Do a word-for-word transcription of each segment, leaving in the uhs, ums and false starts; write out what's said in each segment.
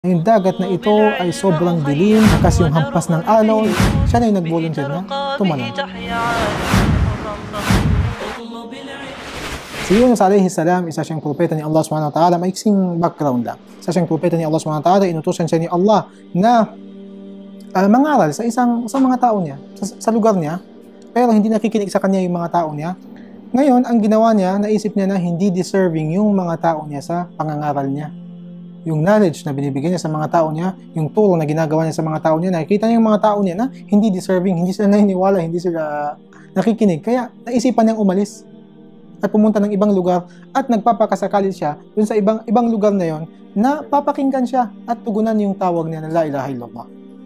Yung dagat na ito ay sobrang dilim, kasi yung hampas ng alon, siya na yung nag-volunteer na tumalon. Si Yunus alayhi salam, isa siyang propeta ni Allah subhanahu wa ta'ala. Maiksing background lang. Isa siyang propeta ni Allah subhanahu wa ta'ala. Inutusan siya ni Allah na uh, mangaral sa isang sa mga tao niya, sa, sa lugar niya, pero hindi nakikinig sa kanya yung mga tao niya. Ngayon, ang ginawa niya, naisip niya na hindi deserving yung mga tao niya sa pangangaral niya. Yung knowledge na binibigyan niya sa mga tao niya, yung turo na ginagawa niya sa mga tao niya, nakikita niya yung mga tao niya na hindi deserving, hindi sila naniniwala, hindi sila uh, nakikinig. Kaya naisipan niyang umalis at pumunta ng ibang lugar at nagpapakasakali siya dun sa ibang ibang lugar na yon na papakinggan siya at tugunan yung tawag niya na la ilaha illallah.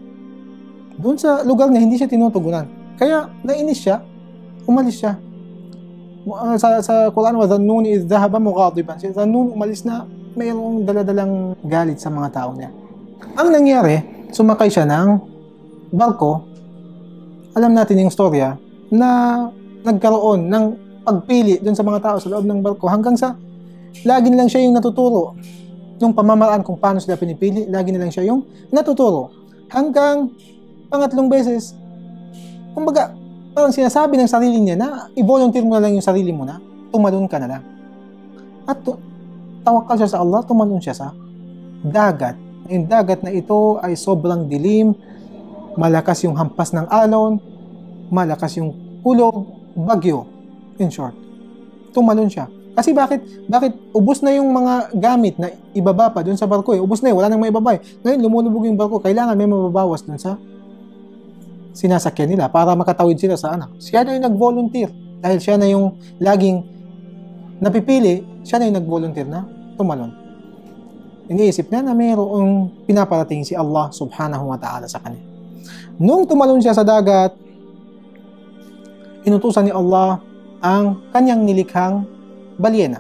Dun sa lugar na hindi siya tinutugunan. Kaya nainis siya, umalis siya. Uh, sa, sa Quran, وَذَنُّونِ إِذْ ذَهَبَ مُغَاضِبًا. Si Zannun umalis na mayroong daladalang galit sa mga tao niya. Ang nangyari, sumakay siya ng barko. Alam natin yung storya na nagkaroon ng pagpili dun sa mga tao sa loob ng barko hanggang sa lagi lang siya yung natuturo yung pamamaraan kung paano sila pinipili. Lagi na lang siya yung natuturo hanggang pangatlong beses, kumbaga parang sinasabi ng sarili niya na i-volunteer mo na lang yung sarili mo na tumalon ka na lang. At tawakal siya sa Allah, tumalon siya sa dagat. Yung dagat na ito ay sobrang dilim, malakas yung hampas ng alon, malakas yung kulog, bagyo. In short, tumalon siya. Kasi bakit, bakit ubos na yung mga gamit na ibaba pa dun sa barko eh. Ubos na eh, wala nang may ibaba eh. Ngayon, lumulubog yung barko, kailangan may mababawas dun sa sinasakyan nila para makatawid sila sa anak. Siya na yung nag-volunteer. Dahil siya na yung laging napipili, siya na yung nag-volunteer na tumalon. Iniisip niya na mayroong pinaparating si Allah subhanahu wa ta'ala sa kanya. Nung tumalon siya sa dagat, inutusan ni Allah ang kanyang nilikhang balyena.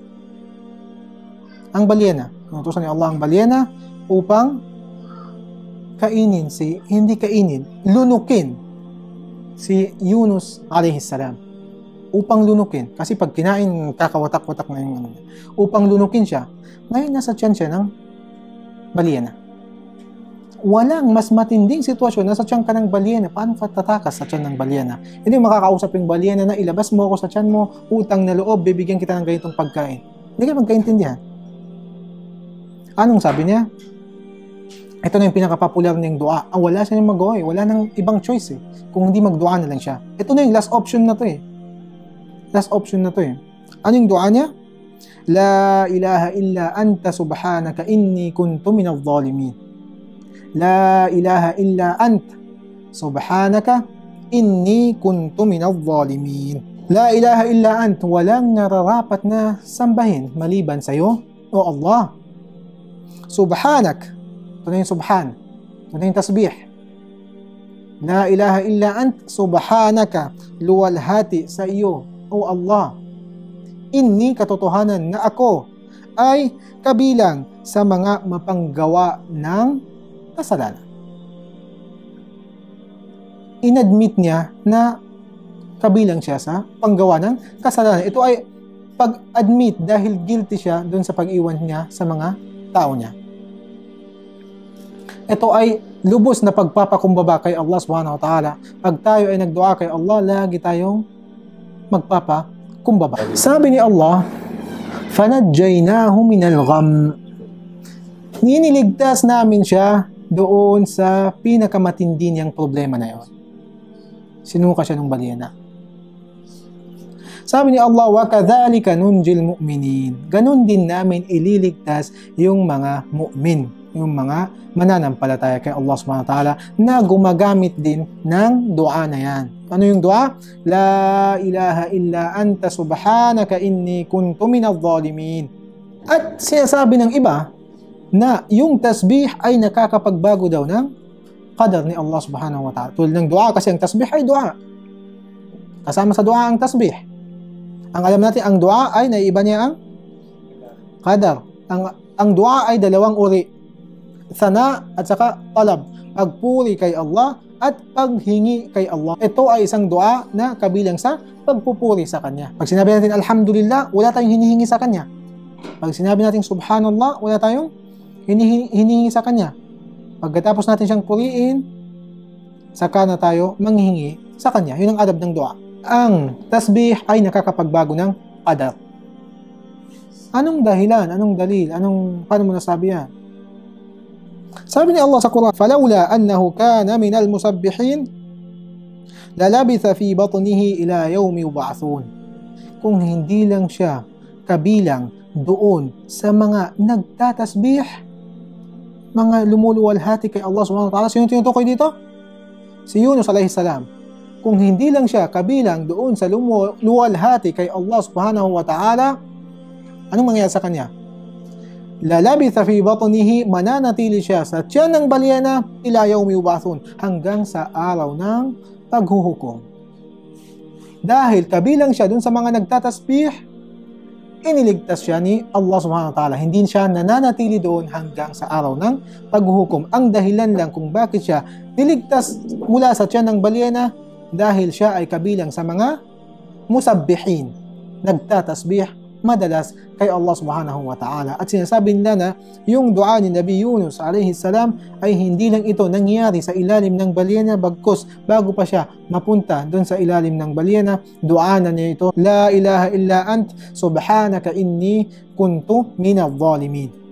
Ang balyena. Inutusan ni Allah ang balyena upang kainin si, hindi kainin, lunukin si Yunus alayhi salam. Upang lunukin. Kasi pag kinain, kakawatak-watak na yung ano. Upang lunukin siya. Ngayon, nasa tiyan siya ng balyena. Walang mas matinding sitwasyon. Nasa tiyan ka ng balyena. Paano ka tatakas sa tiyan ng balyena? Hindi makakausap yung balyena na ilabas mo ako sa tiyan mo, utang na loob, bibigyan kita ng ganitong pagkain. Hindi ka magkaintindihan. Anong sabi niya? Ito na yung pinaka-popular niyang dua. Ah, wala siya yung magawa eh. Wala nang ibang choice eh. Kung hindi magdua na lang siya. Ito na yung last option na to eh. Last option na to eh. Ano yung dua niya? La ilaha illa anta subhanaka inni kuntu minadh dhalimin. La ilaha illa anta subhanaka inni kuntu minadh dhalimin. La ilaha illa anta, walang nararapat na sambahin maliban sa iyo, O Allah. Subhanak. Ito na yung subhan. Ito na yung tasbih. La ilaha illa ant, subhanaka, luwalhati sa iyo, O Allah. Inni, katotohanan na ako ay kabilang sa mga mapanggawa ng kasalanan. Inadmit niya na kabilang siya sa panggawa ng kasalanan. Ito ay pag-admit dahil guilty siya dun sa pag-iwan niya sa mga tao niya. Ito ay lubos na pagpapakumbaba kay Allah subhanahu wa ta'ala. Pag tayo ay nagdua kay Allah, lagi tayong magpapakumbaba. Sabi ni Allah, فَنَجَّيْنَاهُ مِنَ الْغَمِّ. Niniligtas namin siya doon sa pinakamatindi niyang problema na yun. Sinuka siya ng balyena. Sabi ni Allah, وَكَذَلِكَ نُنْجِي الْمُؤْمِنِينَ. Ganun din namin ililigtas yung mga mu'min, yung mga mananampalataya kay Allah subhanahu wa ta'ala na gumagamit din ng dua na yan. Ano yung dua? La ilaha illa anta subhanaka inni kuntu minadh dhalimin. At sinasabi ng iba na yung tasbih ay nakakapagbago daw ng qadar ni Allah subhanahu wa ta'ala. Tulad ng dua, kasi ang tasbih ay dua. Kasama sa dua ang tasbih. Ang alam natin, ang dua ay naiiba niya ang qadar. Ang, ang dua ay dalawang uri. Sana at saka talab. Pagpuri kay Allah at paghingi kay Allah. Ito ay isang dua na kabilang sa pagpupuri sa Kanya. Pag sinabi natin Alhamdulillah, wala tayong hinihingi sa Kanya. Pag sinabi natin Subhanallah, wala tayong hinihingi, hinihingi sa Kanya. Pagkatapos natin siyang puriin, saka na tayo manghihingi sa Kanya. Yun ang adab ng dua. Ang tasbih ay nakakapagbago ng qadar. Anong dahilan? Anong dalil? Anong, paano mo nasabi yan? Sabi ni Allah sa Quran, فَلَوْلَا أَنَّهُ كَانَ مِنَ الْمُسَبِّحِينَ لَلَبِثَ فِي بَطْنِهِ إِلَى يَوْمِ يُبْعَثُونَ. Kung hindi lang siya kabilang doon sa mga nagtatasbih, mga lumuluwalhati kay Allah subhanahu wa ta'ala. Sino tinutukoy dito? Si Yunus alayhi salam. Kung hindi lang siya kabilang doon sa lumuluwalhati kay Allah subhanahu wa ta'ala, anong mangyayari sa kanya? Lalabitha fi batnihi, mananatili siya sa tiyan ng balyena ila yawmi yub'athun, hanggang sa araw ng paghuhukom. Dahil kabilang siya dun sa mga nagtatasbih, iniligtas siya ni Allah subhanahu wa ta'ala. Hindi siya nananatili doon hanggang sa araw ng paghuhukom. Ang dahilan lang kung bakit siya niligtas mula sa tiyan ng balyena, dahil siya ay kabilang sa mga musabbihin, nagtatasbih madalas kay Allah subhanahu wa ta'ala. At sinasabi nila na yung dua ni Nabi Yunus alayhi salam ay hindi lang ito nangyari sa ilalim ng balyena, bagkus bago pa siya mapunta doon sa ilalim ng balyena, dua na niya ito, La ilaha illa ant, subhanaka inni kuntu minadh-dhalimin.